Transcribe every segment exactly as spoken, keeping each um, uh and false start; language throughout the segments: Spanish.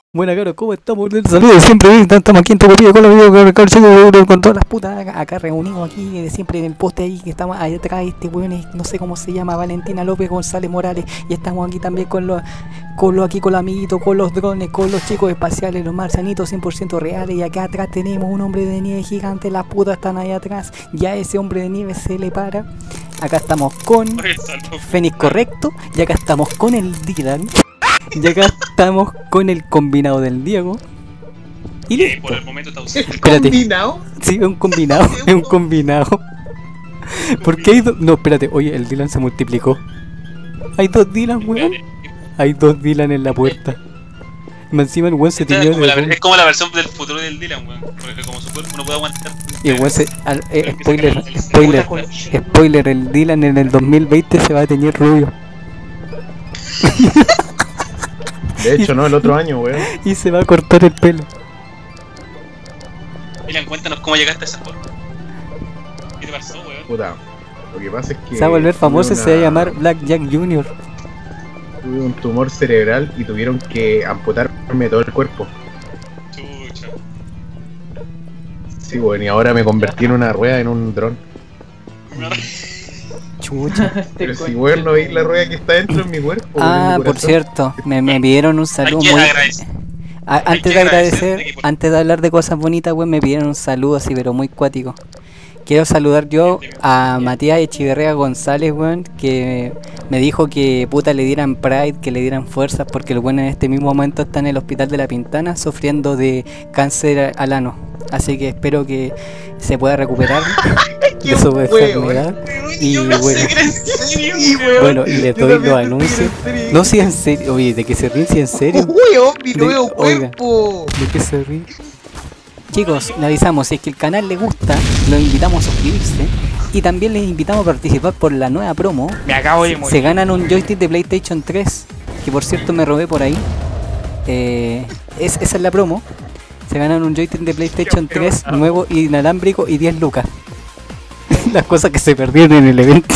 Buena, cabros, ¿cómo estamos? Saludos, siempre estamos aquí en Tocopilla con los videos con todas las putas acá reunidos aquí, siempre en el poste ahí que estamos ahí atrás, este weón es, no sé cómo se llama, Valentina López González Morales, y estamos aquí también con los, con los aquí con los amiguitos, con los drones, con los chicos espaciales, los marcianitos cien por ciento reales, y acá atrás tenemos un hombre de nieve gigante, las putas están ahí atrás, ya ese hombre de nieve se le para. Acá estamos con Fénix Correcto, y acá estamos con el Dylan. Y acá estamos con el combinado del Diego. Y listo. Eh, por el momento está usando. Espérate. ¿Combinado? Sí, es un combinado, es un combinado. ¿Por qué hay dos? No, espérate, oye, el Dylan se multiplicó. Hay dos Dylan, weón. Hay dos Dylan en la puerta. Y encima el weón se Esta tiró es, como la, de... es como la versión del futuro del Dylan, weón. Porque como su cuerpo no puede aguantar. Y el weón se... al- eh, spoiler, spoiler, spoiler, el Dylan en el dos mil veinte se va a teñir rubio. De hecho, no, el otro año, weón. Y se va a cortar el pelo. Dylan, cuéntanos cómo llegaste a esa forma. ¿Qué te pasó, weón? Puta. Lo que pasa es que. Se va a volver famoso y tuve se va a una- llamar Black Jack junior Tuve un tumor cerebral y tuvieron que amputarme todo el cuerpo. Chucha. Sí, weón, y ahora me convertí en una rueda en un dron. Chucha. Pero si, weón, no veis la rueda que está dentro de mi cuerpo. weón, en Ah, mi por corazón. cierto, me, me pidieron un saludo Hay que muy... agradecer. A- hay antes que de agradecer agradecer, de que por- antes de hablar de cosas bonitas, weón, me pidieron un saludo así, pero muy cuático. Quiero saludar yo a Matías Echeverría González, weón, que me dijo que puta le dieran pride, que le dieran fuerzas, porque el weón en este mismo momento está en el hospital de La Pintana sufriendo de cáncer al ano. Así que espero que se pueda recuperar de su Qué enfermedad. Y Yo no bueno, sé que era en serio, Sí, weón. weón. bueno, y les Yo doy también los pensé anuncios. que era en serio. No, si en serio, oye, de que se ríen, si en serio. Weón, mi De- nuevo oiga. cuerpo. ¿De qué se ríe? Chicos, le avisamos, si es que el canal les gusta, los invitamos a suscribirse y también les invitamos a participar por la nueva promo. Me acabo de Se, morir. se ganan un joystick de PlayStation tres, que por cierto me robé por ahí. Eh, es, esa es la promo. Se ganan un joystick de PlayStation tres nuevo inalámbrico y diez lucas. Las cosas que se perdieron en el evento.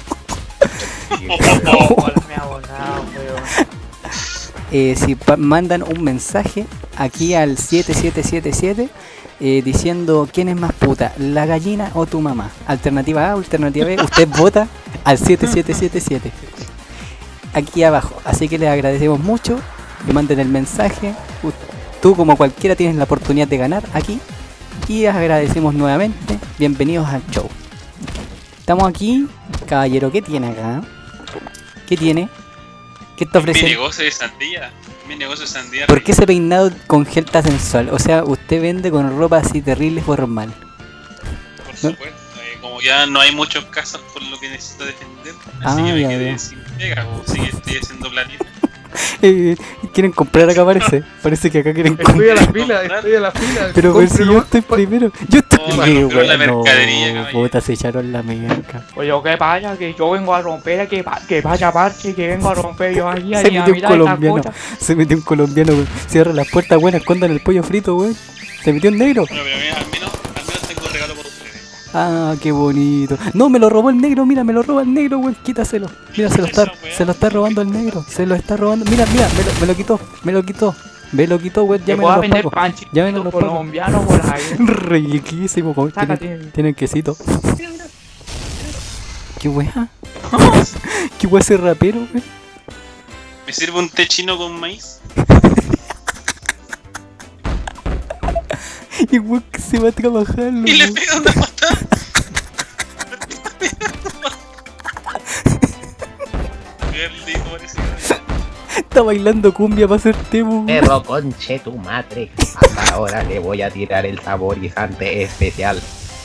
Oh, me ha volado, weón. Eh, si pa- mandan un mensaje aquí al siete siete siete siete eh, diciendo quién es más puta, la gallina o tu mamá. Alternativa A, alternativa B, usted vota al siete siete siete siete aquí abajo. Así que les agradecemos mucho, que manden el mensaje. U- Tú como cualquiera tienes la oportunidad de ganar aquí y les agradecemos nuevamente. Bienvenidos al show. Estamos aquí, caballero, ¿qué tiene acá? ¿Qué tiene? ¿Qué está Mi ofreciendo? negocio de sandía. Mi negocio de sandía. ¿Por qué ese peinado con gel tan sensual? O sea, usted vende con ropa así terrible formal. Por supuesto. Eh, como ya no hay muchos casos por lo que necesito defender. Ah, Así que me ya quedé veo. sin pega. O sigue estoy haciendo planita. Eh, quieren comprar acá, parece. Parece que acá quieren comprar. Estoy a la fila, estoy a la fila. Pero pues, si Compre yo nomás. estoy primero. Yo estoy Oh, primero. pero la Bueno, mercadería, no, caballero. puta, se echaron la merca. Oye, ¿qué pasa? Que yo vengo a romper, que, pa- que vaya parche, que vengo a romper yo aquí a Se metió un dinamitar esta colombiano. cosa. Se metió un colombiano, weón. Cierra las puertas, weón. Escondan el pollo frito, weón. Se metió un negro. Bueno, pero mira, al menos, al menos tengo un regalo por ustedes. Ah, qué bonito. No, me lo robó el negro, mira, me lo roba el negro, weón. Quítaselo. Mira, se lo está, se lo está robando el negro. Se lo está robando. Mira, mira, me lo, me lo quitó. Me lo quitó. Me lo quitó, weón. Que Llamen a pueda los vender pacos. panchitos Llamen a los pacos. colombianos por ahí. Riquísimo, como tienen, Sácate. tienen quesito. ¿Qué wea? ¿Qué wea ese rapero, weón? ¿Me sirve un té chino con maíz? Y weón que se va a trabajar, Y le weón. pego una patada. Qué lindo parece. Está bailando cumbia para hacer temo, weón. Perro conche tu madre. Hasta ahora le voy a tirar el saborizante especial.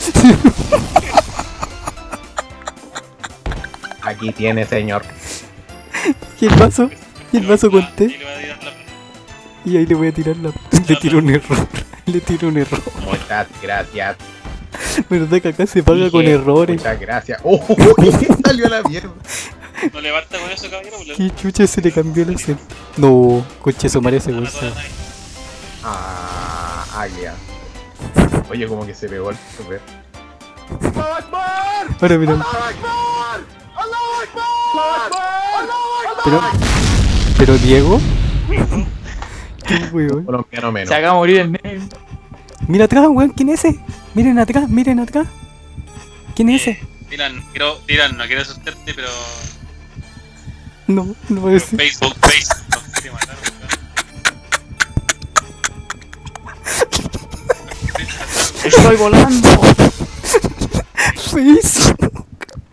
Aquí tiene, señor. Y el vaso, y el vaso con Y té. le va a tirar la plata. Y ahí le voy a tirar la. Le tiro un error. Le tiro un error. Muchas gracias. Verdad que acá se paga Dije, con errores. Muchas gracias. Oh, salió a la mierda. No le basta con eso, caballero. Pues le- ¿Qué chucha se le cambió el acento? No, coche, eso merece, no weón. mató a nadie. Ah, águila. Oye, como que se pegó el super. Ahora mira. Pero, pero Diego, Qué weón. Colombiano menos. Se haga morir el negro. Mira atrás, weón, ¿quién es ese? Miren atrás, miren atrás. ¿Quién es ese? Dylan, quiero, Dylan, no quiero asustarte, pero. No, no es. Facebook, Facebook, nos quiere matar, weón. Estoy volando. Facebook.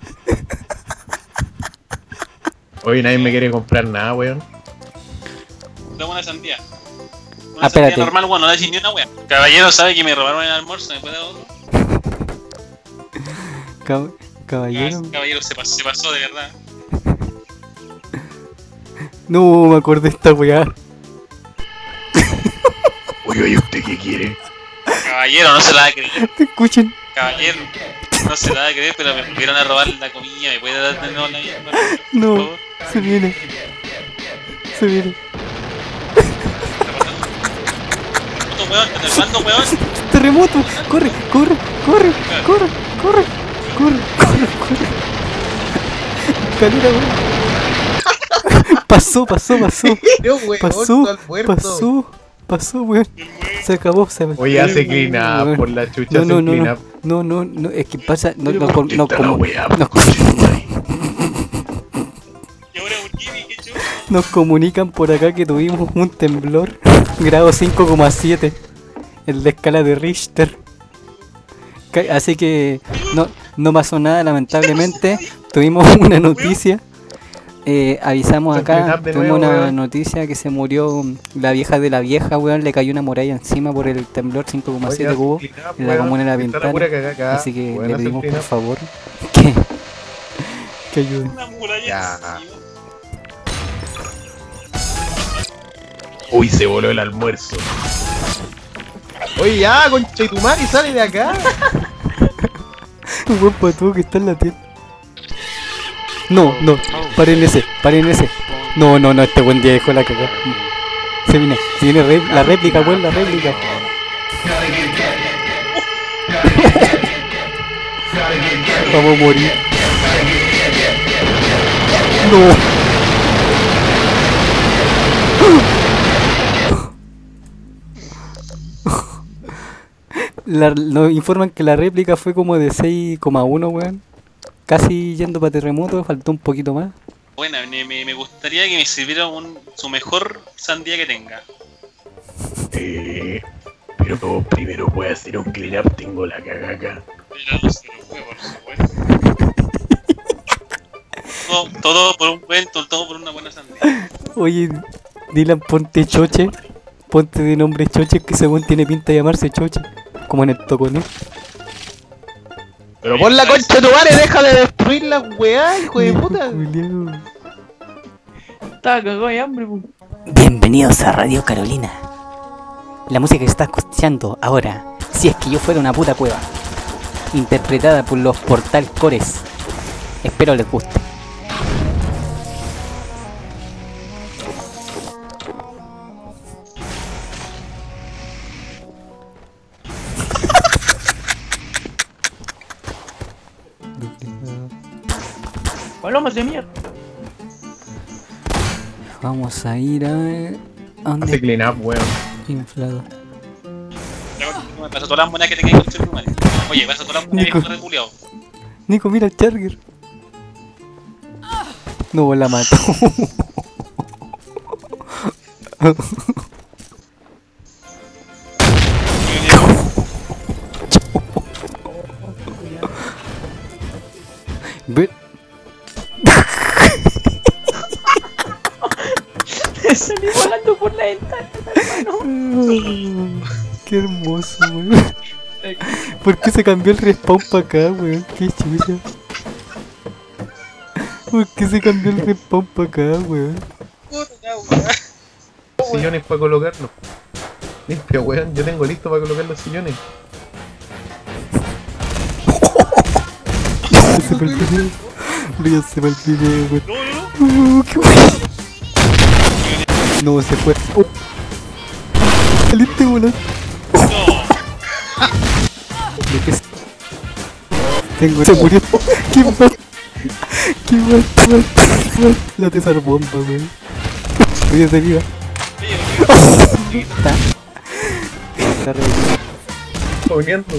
Oye, nadie me quiere comprar nada, weón. Dame una sandía. Una Ah, sandía espérate. normal, weón, no le ni una wea. Caballero sabe que me robaron el almuerzo, ¿me puede dar otro? Cab- Ah, Caballero. ese caballero se pasó, se pasó de verdad. No me acordé de esta weá. Oye, oye, ¿usted qué quiere? Caballero, no se la va a creer. Escuchen. Caballero, no se la va a creer, pero me pudieron a robar la comida. ¿Me puede dar de nuevo la misma? Por No, favor. se viene. Se viene. Puto weón, te mando weón. Terremoto. Corre, corre, corre, corre, corre, corre, corre, corre. Calera, weón. Pasó, pasó, pasó. Pero, weón, Pasó, al muerto. pasó, pasó, weón. Se acabó, se acabó. Oye, hace clean up, Weón. por la chucha No, no, hace no, clean no, up. no, no, no, es que pasa, no, no, no, no, Está la como, weá, nos, Y ahora un Jimmy, que yo. nos comunican por acá que tuvimos un temblor, grado cinco coma siete, en la escala de Richter. Ca- Así que no, no pasó nada, lamentablemente. Tuvimos una noticia. Eh, avisamos acá, De tuvimos nuevo, una weón. noticia que se murió la vieja de la vieja, weón, le cayó una muralla encima por el temblor cinco coma siete cubo en la comuna de La Pintana. Así que le pedimos por favor que, que ayuden. Una muralla Ya. encima. Uy, se voló el almuerzo. Oye, ya, concha y tu madre, sale de acá. Un buen patudo que está en la tienda. No, no, paren ese, paren ese. No, no, no, este buen día dejó la cagada. Se viene, se viene re- la réplica, weón, la réplica. Vamos a morir. No. La- nos informan que la réplica fue como de seis coma uno, weón. Casi yendo para terremoto, faltó un poquito más. Bueno, me, me, me gustaría que me sirviera un, su mejor sandía que tenga. Eh, pero primero voy a hacer un clean up, tengo la caga acá. Pero no se lo fue, por supuesto. Todo, todo por un cuento, todo por una buena sandía. Oye, Dylan, ponte Choche. Ponte de nombre Choche, que según tiene pinta de llamarse Choche. Como en el Toconé. Pero pon la concha de tu madre, deja de destruir la weá, hijo de puta. Julián. Estaba cagado de hambre, pu. Bienvenidos a Radio Carolina. La música que estás escuchando ahora, si es que yo fuera una puta cueva, interpretada por los Portal Cores. Espero les guste. Palomas de mierda. Vamos a ir a... ¿A dónde? Hace clean up, weón. Inflado. Me pasó todas las monedas que tengáis con tu madre. Oye, pasa todas las monedas que Nico. tengo reculeado. Nico, mira el Charger. No, la mató. Ve- Salí volando por la ventana, hermano. Qué hermoso, weón. ¿Por qué se cambió el respawn para acá, weón? Qué chucha. ¿Por qué se cambió el respawn para acá, weón? Sillones para colocarlos. Limpio, weón, yo tengo listo para colocar los sillones. Se fue el video. Ya se fue el video, weón. Uh, qué weón. No, se fue. Oh. Saliste, weón. ¿De qué es? Tengo. Se murió. ¿Qué más? ¿Qué más? ¿Qué más? La tesar bomba, weón. Ríete, viva. Está. Poniendo.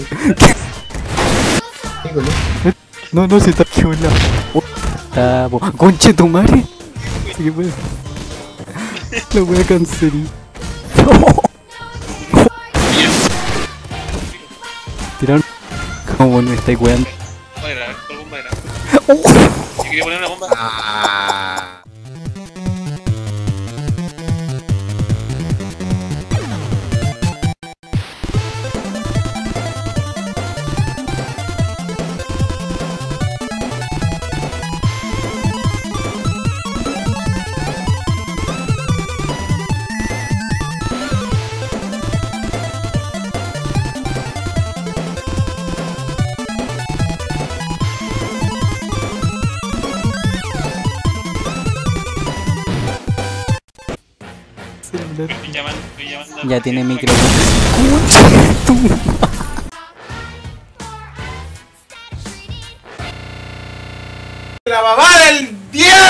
No, no, se está aquí un lado. Está, po. Conche tu madre. Sí, pues. Lo voy a cancelar. Tiraron. Como no me estáis weando. Voy a grabar, con bomba de grado. Oh. Si quería poner una bomba. Ah. Estoy llamando, estoy llamando. Ya tiene Sí, micrófono. Conche tu madre. ¡La mamá del diablo!